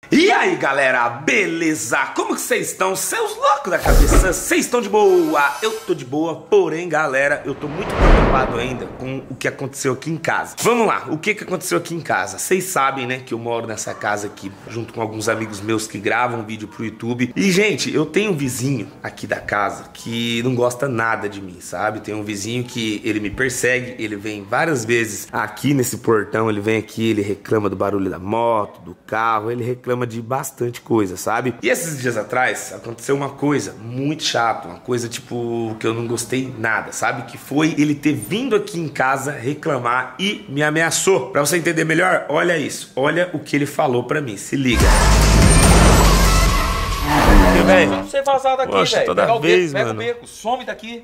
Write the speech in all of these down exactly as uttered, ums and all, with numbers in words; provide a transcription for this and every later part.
E aí galera, beleza? Como que vocês estão? Seus loucos da cabeça, vocês estão de boa? Eu tô de boa, porém galera, eu tô muito preocupado ainda com o que aconteceu aqui em casa. Vamos lá, o que que aconteceu aqui em casa? Vocês sabem, né, que eu moro nessa casa aqui junto com alguns amigos meus que gravam vídeo pro YouTube. E gente, eu tenho um vizinho aqui da casa que não gosta nada de mim, sabe? Tem um vizinho que ele me persegue, ele vem várias vezes aqui nesse portão, ele vem aqui, ele reclama do barulho da moto, do carro, ele reclama de bastante coisa, sabe? E esses dias atrás aconteceu uma coisa muito chata, uma coisa tipo que eu não gostei nada, sabe? Que foi ele ter vindo aqui em casa reclamar e me ameaçou. Pra você entender melhor, olha isso, olha o que ele falou pra mim, se liga. Velho, não sei vazar daqui, velho. Toda pega vez, o beco, mano. Pega o beco, some daqui.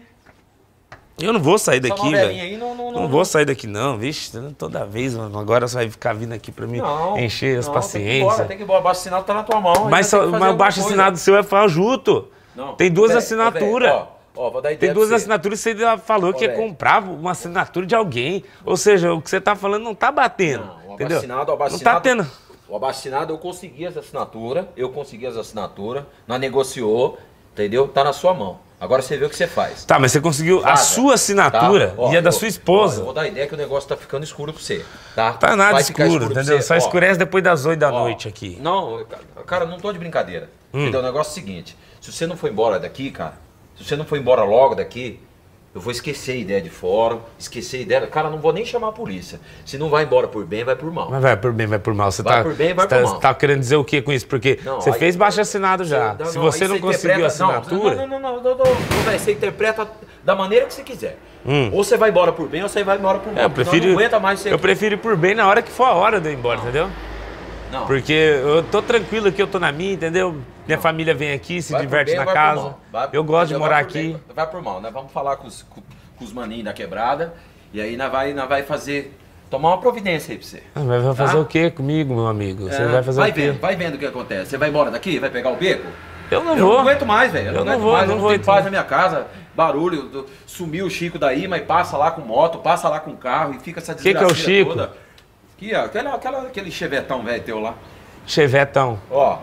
Eu não vou sair daqui, velho. Não, não, não, não vou sair daqui, não. Vixe, toda vez, mano. Agora você vai ficar vindo aqui pra mim não, encher as não, paciências. Tem que ir embora, tem que ir embora. O baixo assinado tá na tua mão. Mas, só, mas o baixo assinado seu é fajuto. Não, tem duas assinaturas. Ó, ó, vou dar ideia. Tem duas assinaturas e você falou ó, que ia comprar uma assinatura de alguém. Ou seja, o que você tá falando não tá batendo. Não, o entendeu? Assinado, o não tá tendo. O abaixo-assinado eu consegui as assinaturas, eu consegui as assinaturas, nós negociou, entendeu? Tá na sua mão. Agora você vê o que você faz. Tá, mas você conseguiu Vaza, a sua assinatura tá? ó, e a da eu, sua esposa. Ó, eu vou dar a ideia que o negócio tá ficando escuro pra você, tá? Tá nada escuro, escuro, entendeu? Só ó, escurece depois das oito da ó, noite aqui. Não, cara, não tô de brincadeira. Hum. Entendeu? O negócio é o seguinte, se você não for embora daqui, cara, se você não for embora logo daqui, eu vou esquecer a ideia de fórum, esquecer a ideia... Cara, não vou nem chamar a polícia. Se não vai embora por bem, vai por mal. Mas vai por bem, vai por mal. Você vai tá, por bem, vai você por tá, mal. Você tá querendo dizer o que com isso? Porque não, você aí, fez baixo assinado já. Não, Se não, você não você conseguiu a assinatura... Não, não, não, não, não, não, não, você interpreta da maneira que você quiser. Hum. Ou você vai embora por bem, ou você vai embora por mal. É, eu prefiro, não aguenta mais ser... eu prefiro ir por bem na hora que for a hora de eu ir embora, não. entendeu? Não. Porque eu tô tranquilo aqui, eu tô na minha, entendeu? Minha não. família vem aqui, se vai diverte bem, na casa. Vai, eu gosto de morar aqui. Bem, vai por mal, né? Vamos falar com os... Com... com os maninhos da quebrada, e aí nós vai, nós vai fazer, tomar uma providência aí pra você. Ah, mas vai fazer tá? o que comigo, meu amigo? Você é, vai fazer vai o quê? Vendo, vai vendo o que acontece. Você vai embora daqui, vai pegar o beco? Eu não eu vou. Eu não aguento mais, velho. Eu, eu não, não vou, mais, não eu não vou. Tenho paz na minha casa, barulho, sumiu o Chico daí, mas passa lá com moto, passa lá com carro e fica essa desgraça toda. Que que é o Chico? Aqui, ó, aquela, aquela, aquele chevetão velho teu lá. Chevetão. Ó.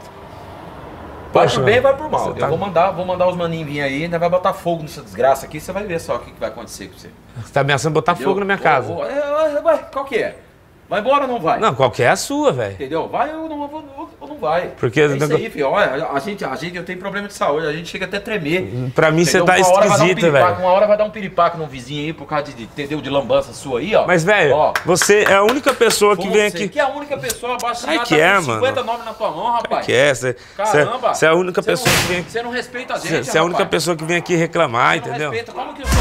Vai por bem, vai por mal. Eu tá... vou mandar, vou mandar os maninhos vir aí, ainda vai botar fogo nessa desgraça aqui, você vai ver só o que, que vai acontecer com você. Você tá ameaçando botar Entendeu? fogo na minha casa. Oh, oh, vai, qual que é? Vai embora ou não vai? Não, qual que é a sua, velho? Entendeu? Vai ou não, ou, ou não vai. Porque é isso aí, filho. Olha, a gente, a gente, eu tenho problema de saúde, a gente chega até a tremer. Pra mim você tá esquisito, um velho. Uma hora vai dar um piripaque num vizinho aí por causa de, entendeu? De lambança sua aí, ó. Mas, velho, você é a única pessoa que vem aqui... que é a única pessoa abaixo de que é, mano? cinquenta nomes na tua mão, rapaz. Que é, você... Caramba. Você é a única pessoa não, que vem aqui... Você não respeita a gente, Você é a única pessoa que vem aqui reclamar, você entendeu? Não respeita. Como que eu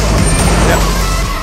sou?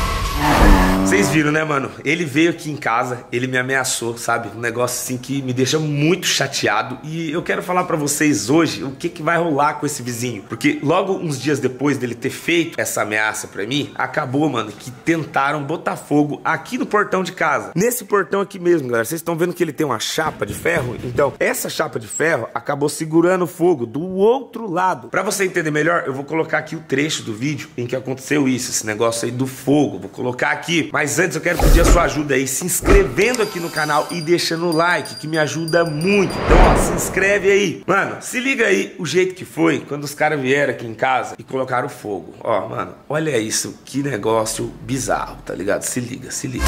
Vocês viram, né, mano? Ele veio aqui em casa, ele me ameaçou, sabe? Um negócio assim que me deixa muito chateado. E eu quero falar pra vocês hoje o que que vai rolar com esse vizinho. Porque logo uns dias depois dele ter feito essa ameaça pra mim, acabou, mano, que tentaram botar fogo aqui no portão de casa. Nesse portão aqui mesmo, galera. Vocês estão vendo que ele tem uma chapa de ferro? Então, essa chapa de ferro acabou segurando o fogo do outro lado. Pra você entender melhor, eu vou colocar aqui o trecho do vídeo em que aconteceu isso, esse negócio aí do fogo. Vou colocar aqui. Mas antes eu quero pedir a sua ajuda aí, se inscrevendo aqui no canal e deixando o like, que me ajuda muito. Então, ó, se inscreve aí. Mano, se liga aí o jeito que foi quando os caras vieram aqui em casa e colocaram fogo. Ó, mano, olha isso, que negócio bizarro, tá ligado? Se liga, se liga.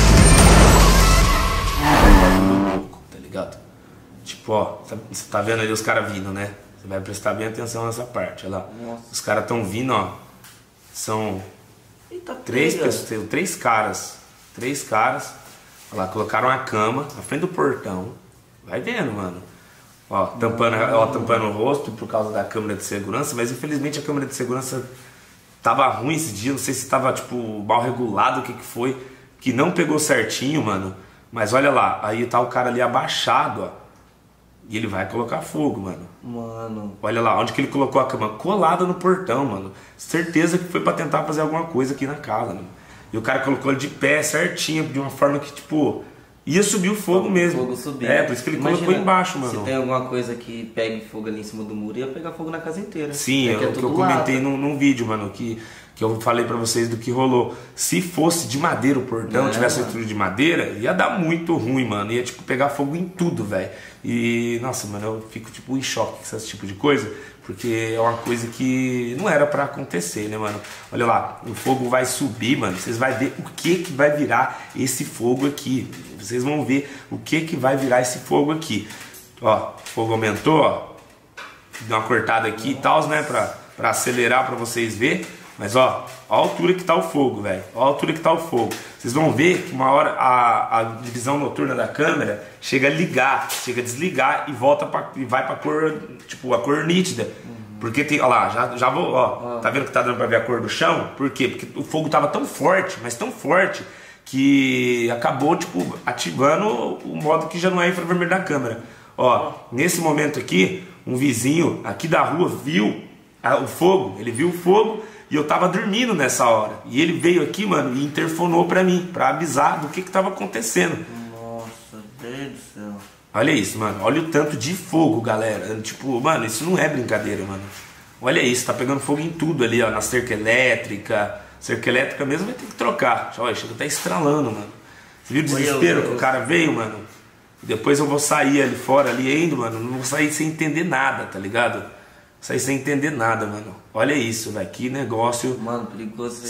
Tá ligado? Tipo, ó, você tá vendo ali os caras vindo, né? Você vai prestar bem atenção nessa parte, olha lá. Nossa. Os caras tão vindo, ó. São... Eita, três pessoas, três caras, três caras, olha lá, colocaram a cama na frente do portão, vai vendo, mano, ó, tampando, ó, tampando o rosto por causa da câmera de segurança, mas infelizmente a câmera de segurança tava ruim esse dia, não sei se tava, tipo, mal regulado, o que que foi, que não pegou certinho, mano, mas olha lá, aí tá o cara ali abaixado, ó, e ele vai colocar fogo, mano. Mano. Olha lá, onde que ele colocou a cama? Colada no portão, mano. Certeza que foi pra tentar fazer alguma coisa aqui na casa, mano. E o cara colocou ele de pé certinho, de uma forma que, tipo, ia subir o fogo o mesmo. Fogo subir. É, por isso que ele Imagina, colocou embaixo, mano. Se tem alguma coisa que pegue fogo ali em cima do muro, ia pegar fogo na casa inteira. Sim, é, é, é o que eu comentei num, num vídeo, mano, que... que eu falei pra vocês do que rolou. Se fosse de madeira o portão, é, tivesse tudo de madeira, ia dar muito ruim, mano. Ia, tipo, pegar fogo em tudo, velho. E, nossa, mano, eu fico, tipo, em choque com esse tipo de coisa, porque é uma coisa que não era pra acontecer, né, mano? Olha lá, o fogo vai subir, mano. Vocês vão ver o que que vai virar esse fogo aqui. Vocês vão ver o que que vai virar esse fogo aqui. Ó, o fogo aumentou, ó. Deu uma cortada aqui e tal, né, pra, pra acelerar, pra vocês verem. Mas ó, ó a altura que tá o fogo, velho. Ó a altura que tá o fogo. Vocês vão ver que uma hora a, a divisão noturna da câmera chega a ligar, chega a desligar e volta pra, e vai pra cor, tipo, a cor nítida. Porque tem, ó lá, já, já vou, ó, tá vendo que tá dando pra ver a cor do chão? Por quê? Porque o fogo tava tão forte, mas tão forte, que acabou, tipo, ativando o modo que já não é infravermelho da câmera. Ó, nesse momento aqui, um vizinho aqui da rua viu a, o fogo, ele viu o fogo. E eu tava dormindo nessa hora. E ele veio aqui, mano, e interfonou pra mim, pra avisar do que que tava acontecendo. Nossa, Deus do céu. Olha isso, mano. Olha o tanto de fogo, galera. Tipo, mano, isso não é brincadeira, mano. Olha isso, tá pegando fogo em tudo ali, ó. Na cerca elétrica. Cerca elétrica mesmo vai ter que trocar. Olha, chega até estralando, mano. Você viu o desespero que o cara veio, mano? Depois eu vou sair ali fora, ali ainda, mano. Não vou sair sem entender nada, tá ligado? Saí sem entender nada, mano. Olha isso, velho. Que negócio. Mano, perigoso.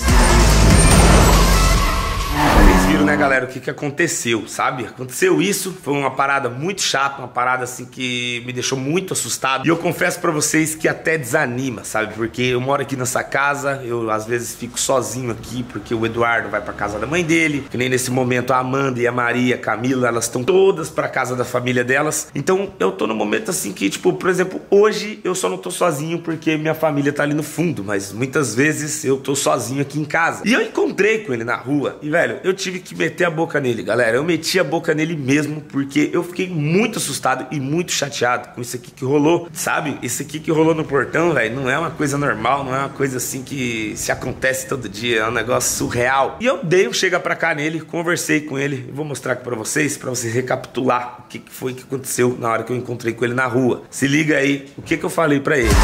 Vocês viram, né, galera, o que que aconteceu, sabe? Aconteceu isso, foi uma parada muito chata, uma parada assim que me deixou muito assustado. E eu confesso pra vocês que até desanima, sabe? Porque eu moro aqui nessa casa, eu às vezes fico sozinho aqui, porque o Eduardo vai pra casa da mãe dele, que nem nesse momento a Amanda e a Maria, a Camila, elas estão todas pra casa da família delas. Então eu tô num momento assim que, tipo, por exemplo, hoje eu só não tô sozinho porque minha família tá ali no fundo, mas muitas vezes eu tô sozinho aqui em casa. E eu encontrei com ele na rua, e velho, eu tive que meter a boca nele, galera. Eu meti a boca nele mesmo, porque eu fiquei muito assustado e muito chateado com isso aqui que rolou, sabe? Isso aqui que rolou no portão, velho, não é uma coisa normal, não é uma coisa assim que se acontece todo dia, é um negócio surreal. E eu dei um chega pra cá nele, conversei com ele, eu vou mostrar aqui pra vocês, pra vocês recapitular o que que foi que aconteceu na hora que eu encontrei com ele na rua. Se liga aí, o que que eu falei pra ele.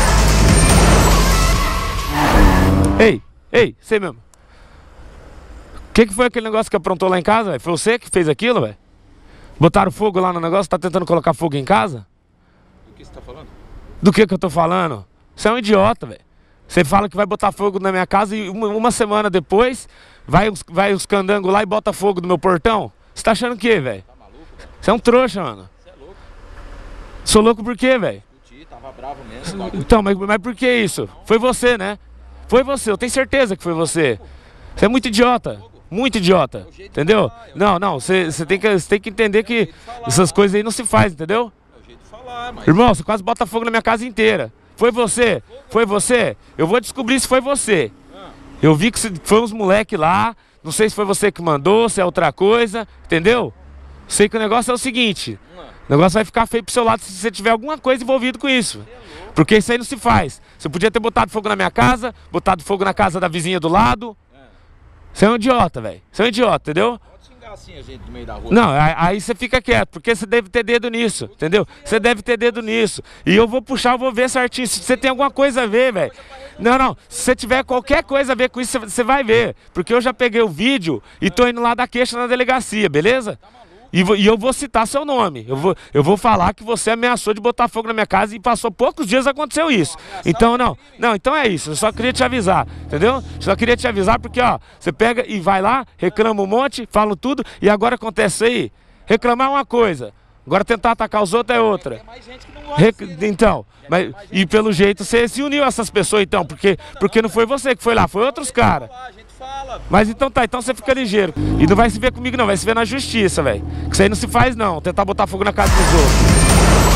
Ei, ei, você mesmo. O que, que foi aquele negócio que aprontou lá em casa, velho? Foi você que fez aquilo, velho? Botaram fogo lá no negócio, tá tentando colocar fogo em casa? Do que você tá falando? Do que que eu tô falando? Você é um idiota, velho. Você fala que vai botar fogo na minha casa e uma, uma semana depois vai os, vai os candangos lá e bota fogo no meu portão? Você tá achando o quê, velho? Tá maluco? Você é um trouxa, mano. Você é louco. Sou louco por quê, velho? Tava bravo mesmo. Então, mas, mas por que isso? Foi você, né? Foi você, eu tenho certeza que foi você. Você é muito idiota. Muito idiota, entendeu? Não, não, você tem, tem que entender que essas coisas aí não se faz, entendeu? Irmão, você quase bota fogo na minha casa inteira. Foi você? Foi você? Eu vou descobrir se foi você. Eu vi que foi uns moleque lá, não sei se foi você que mandou, se é outra coisa, entendeu? Sei que o negócio é o seguinte, o negócio vai ficar feio pro seu lado se você tiver alguma coisa envolvida com isso. Porque isso aí não se faz. Você podia ter botado fogo na minha casa, botado fogo na casa da vizinha do lado. Você é um idiota, velho. Você é um idiota, entendeu? Pode xingar assim a gente no meio da rua. Não, aí você fica quieto, porque você deve ter dedo nisso, entendeu? Você deve ter dedo nisso. E eu vou puxar, eu vou ver certinho. Se você tem alguma coisa a ver, velho. Não, não. Se você tiver qualquer coisa a ver com isso, você vai ver. Porque eu já peguei o vídeo e tô indo lá dar queixa na delegacia, beleza? E, e eu vou citar seu nome. Eu vou, eu vou falar que você ameaçou de botar fogo na minha casa e passou poucos dias aconteceu isso. Então não, não, então é isso. Eu só queria te avisar, entendeu? Só queria te avisar porque, ó, você pega e vai lá, reclama um monte, fala tudo e agora acontece aí. Reclamar é uma coisa, agora tentar atacar os outros é outra. Rec... Então, mas, e pelo jeito você se uniu a essas pessoas então, porque, porque não foi você que foi lá, foi outros caras. Mas então tá, então você fica ligeiro. E não vai se ver comigo não, vai se ver na justiça, velho. Que isso aí não se faz não, tentar botar fogo na casa dos outros.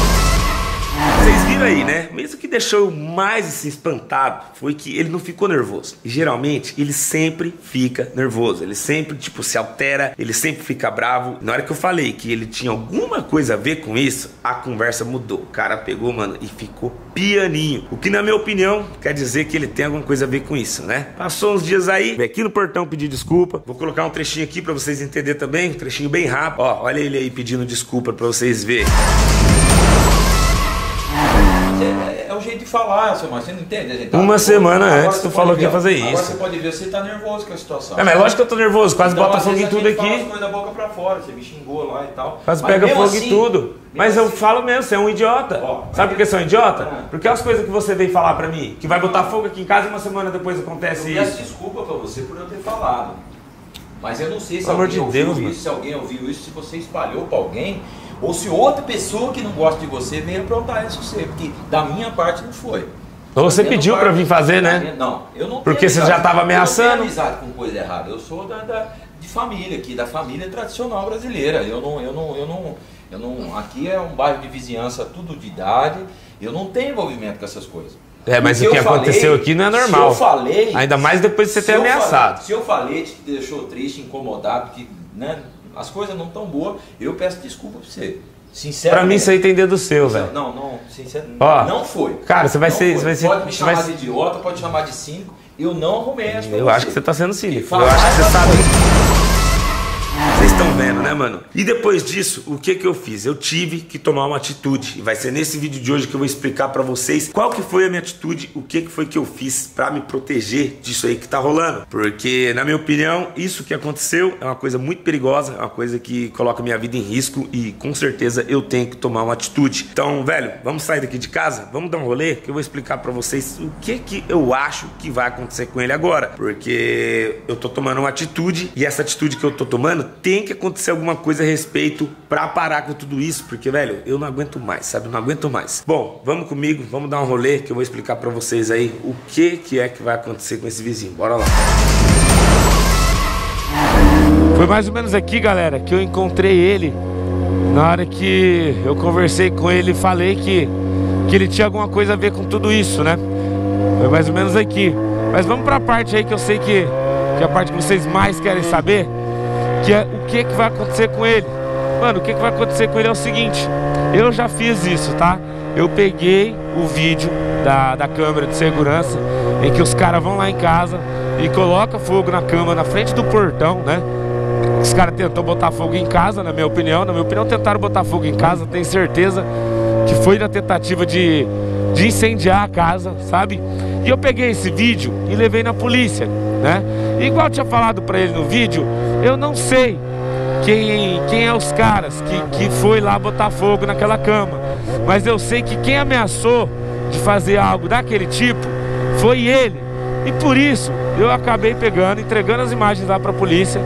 Vocês viram aí, né? Mesmo que deixou eu mais assim, espantado foi que ele não ficou nervoso. E geralmente ele sempre fica nervoso. Ele sempre, tipo, se altera, ele sempre fica bravo. Na hora que eu falei que ele tinha alguma coisa a ver com isso, a conversa mudou. O cara pegou, mano, e ficou pianinho. O que, na minha opinião, quer dizer que ele tem alguma coisa a ver com isso, né? Passou uns dias aí, veio aqui no portão pedir desculpa. Vou colocar um trechinho aqui pra vocês entenderem também. Um trechinho bem rápido. Ó, olha ele aí pedindo desculpa pra vocês verem. É, é o jeito jeito de falar, seu Márcio, você não entende? A gente tá Uma semana agora antes você tu falou pode que ia ver- fazer Agora isso. você pode ver, você tá nervoso com a situação. É, mas lógico que eu tô nervoso, quase Então, bota às fogo em vezes, a tudo gente fala aqui. as coisas da boca pra fora, você me xingou lá e tal. Quase Mas pega mesmo fogo assim- em tudo. Mas eu assim- falo mesmo, você é um idiota. Ó, Sabe por que você é um idiota? Ah. Porque as coisas que você vem falar pra mim, que vai botar fogo aqui em casa e uma semana depois Eu acontece peço isso. desculpa pra você por eu ter falado. Mas eu não sei se Pelo amor alguém de ouviu Deus, isso, mano. se alguém ouviu isso, se você espalhou pra alguém, ou se outra pessoa que não gosta de você veio aprontar isso você, porque da minha parte não foi. Ou você Da minha pediu pra parte- vir fazer, da né? minha- Não, eu não tenho Porque você amizade- já tava Eu ameaçando. não tenho amizade com coisa errada, eu sou da, da- de família aqui, da família tradicional brasileira. Eu não, eu não, eu não, eu não, aqui é um bairro de vizinhança, tudo de idade, eu não tenho envolvimento com essas coisas. É, mas O o que eu aconteceu falei, aqui não é se normal. eu falei, Ainda mais depois de você se ter eu falei- ameaçado. se eu falei, te deixou triste, incomodado, que né, as coisas não estão boas, eu peço desculpa pra você. Sinceramente. Pra mim isso aí tem dedo seu, velho. Não, não, sinceramente. Ó, não foi. cara, você vai Não ser- foi. você vai ser- Pode me você chamar vai de idiota, pode chamar de cínico. Eu não arrumei essa pra Eu acho que você tá sendo cínico. Fala, Eu acho que você mas sabe. foi. Vocês estão vendo, né, mano? E depois disso, o que que eu fiz? Eu tive que tomar uma atitude. E vai ser nesse vídeo de hoje que eu vou explicar pra vocês qual que foi a minha atitude, o que que foi que eu fiz pra me proteger disso aí que tá rolando. Porque, na minha opinião, isso que aconteceu é uma coisa muito perigosa, é uma coisa que coloca minha vida em risco e com certeza eu tenho que tomar uma atitude. Então, velho, vamos sair daqui de casa? Vamos dar um rolê que eu vou explicar pra vocês o que que eu acho que vai acontecer com ele agora. Porque eu tô tomando uma atitude e essa atitude que eu tô tomando tem que acontecer alguma coisa a respeito pra parar com tudo isso, porque, velho, eu não aguento mais, sabe? Eu não aguento mais. Bom, vamos comigo, vamos dar um rolê que eu vou explicar pra vocês aí o que que é que vai acontecer com esse vizinho. Bora lá. Foi mais ou menos aqui, galera, que eu encontrei ele. Na hora que eu conversei com ele e falei que, que ele tinha alguma coisa a ver com tudo isso, né? Foi mais ou menos aqui. Mas vamos pra parte aí que eu sei que, que é a parte que vocês mais querem saber, que é o que que vai acontecer com ele. Mano, o que que vai acontecer com ele é o seguinte: eu já fiz isso, tá? Eu peguei o vídeo da, da câmera de segurança em que os caras vão lá em casa e colocam fogo na cama na frente do portão, né? Os caras tentou botar fogo em casa, na minha opinião. Na minha opinião, tentaram botar fogo em casa. Tenho certeza que foi na tentativa de, de incendiar a casa, sabe? E eu peguei esse vídeo e levei na polícia, né? E igual eu tinha falado pra ele no vídeo, eu não sei quem, quem é os caras que, que foi lá botar fogo naquela cama, mas eu sei que quem ameaçou de fazer algo daquele tipo foi ele. E por isso eu acabei pegando, entregando as imagens lá pra polícia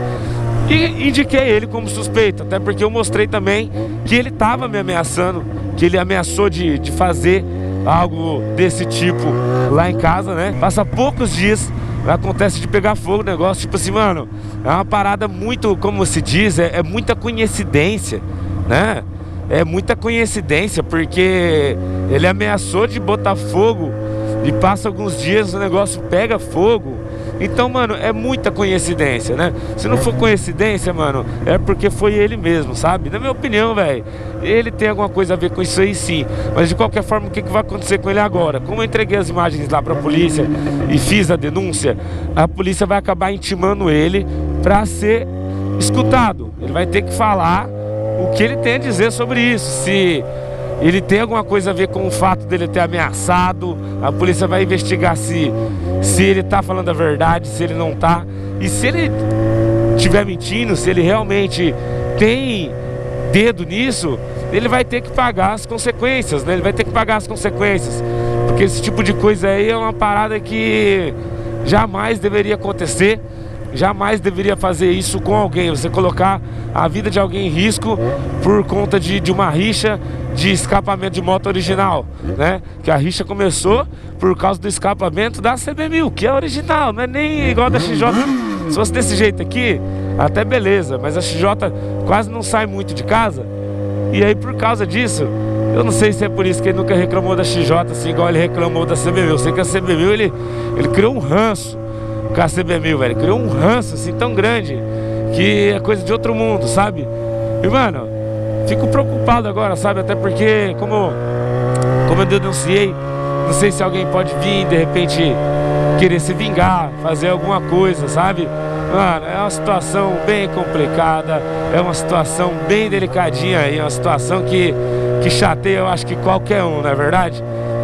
e indiquei ele como suspeito, até porque eu mostrei também que ele estava me ameaçando, que ele ameaçou de, de fazer algo desse tipo lá em casa, né? Passa poucos dias, acontece de pegar fogo o negócio, tipo assim, mano, é uma parada muito, como se diz, é, é muita coincidência, né? É muita coincidência, porque ele ameaçou de botar fogo e passa alguns dias, o negócio pega fogo. Então, mano, é muita coincidência, né? Se não for coincidência, mano, é porque foi ele mesmo, sabe? Na minha opinião, velho, ele tem alguma coisa a ver com isso aí, sim. Mas de qualquer forma, o que que vai acontecer com ele agora? Como eu entreguei as imagens lá pra polícia e fiz a denúncia, a polícia vai acabar intimando ele pra ser escutado. Ele vai ter que falar o que ele tem a dizer sobre isso. Se ele tem alguma coisa a ver com o fato dele ter ameaçado, a polícia vai investigar se, se ele tá falando a verdade, se ele não tá. E se ele estiver mentindo, se ele realmente tem dedo nisso, ele vai ter que pagar as consequências, né? Ele vai ter que pagar as consequências. Porque esse tipo de coisa aí é uma parada que jamais deveria acontecer. Jamais deveria fazer isso com alguém. Você colocar a vida de alguém em risco por conta de, de uma rixa de escapamento de moto original, né? Que a rixa começou por causa do escapamento da C B mil, que é original, não é nem igual a da X J. Se fosse desse jeito aqui, até beleza, mas a X J quase não sai muito de casa. E aí, por causa disso, eu não sei se é por isso que ele nunca reclamou da X J assim, igual ele reclamou da C B mil. Eu sei que a C B mil, ele, ele criou um ranço com a C B mil, velho. Criou um ranço assim tão grande que é coisa de outro mundo, sabe? E, mano, fico preocupado agora, sabe? Até porque, como, como eu denunciei, não sei se alguém pode vir, de repente, querer se vingar, fazer alguma coisa, sabe? Mano, é uma situação bem complicada, é uma situação bem delicadinha aí, é uma situação que, que chateia, eu acho que qualquer um, não é verdade?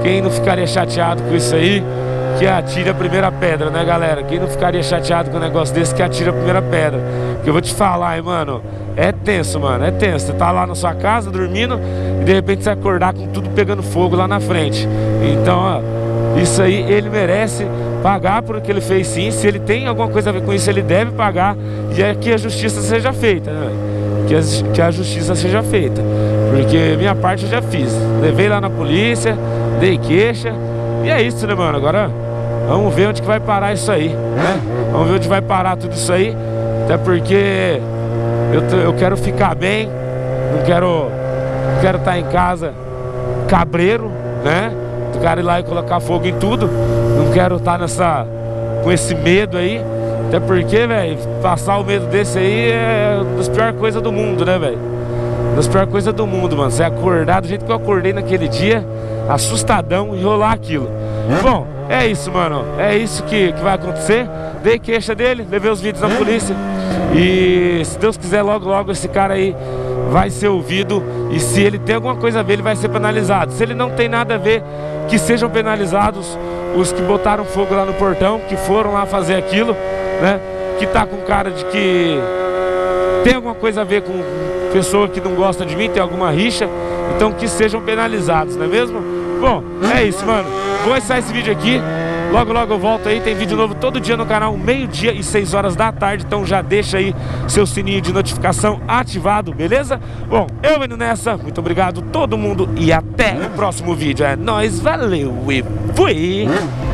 quem não ficaria chateado com isso aí, que atire a primeira pedra, né, galera? Quem não ficaria chateado com um negócio desse, que atire a primeira pedra. Porque eu vou te falar, hein, mano, é tenso, mano, é tenso. Você tá lá na sua casa, dormindo, e de repente você acordar com tudo pegando fogo lá na frente. Então, ó, isso aí ele merece pagar por o que ele fez, sim. Se ele tem alguma coisa a ver com isso, ele deve pagar. E é que a justiça seja feita, né, que a, que a justiça seja feita. Porque minha parte eu já fiz. Levei lá na polícia, dei queixa. E é isso, né, mano? Agora vamos ver onde que vai parar isso aí, né? Vamos ver onde vai parar tudo isso aí. Até porque eu, tô, eu quero ficar bem. Não quero não quero estar em casa cabreiro, né? Do cara ir lá e colocar fogo em tudo. Não quero estar nessa, com esse medo aí. Até porque, velho, passar o medo desse aí é uma das piores coisas do mundo, né, velho? Uma das piores coisas do mundo, mano. Você acordar do jeito que eu acordei naquele dia, assustadão, e rolar aquilo. Bom, é isso, mano. É isso que, que vai acontecer. Dei queixa dele, levei os vídeos na polícia. E se Deus quiser, logo, logo esse cara aí vai ser ouvido. E se ele tem alguma coisa a ver, ele vai ser penalizado. Se ele não tem nada a ver, que sejam penalizados os que botaram fogo lá no portão, que foram lá fazer aquilo, né? Que tá com cara de que tem alguma coisa a ver com pessoa que não gosta de mim, tem alguma rixa. Então que sejam penalizados, não é mesmo? Bom, é isso, mano. Vou encerrar esse vídeo aqui. Logo, logo eu volto aí. Tem vídeo novo todo dia no canal, meio-dia e seis horas da tarde. Então já deixa aí seu sininho de notificação ativado, beleza? Bom, eu indo nessa. Muito obrigado todo mundo e até o próximo vídeo. É nóis, valeu e fui!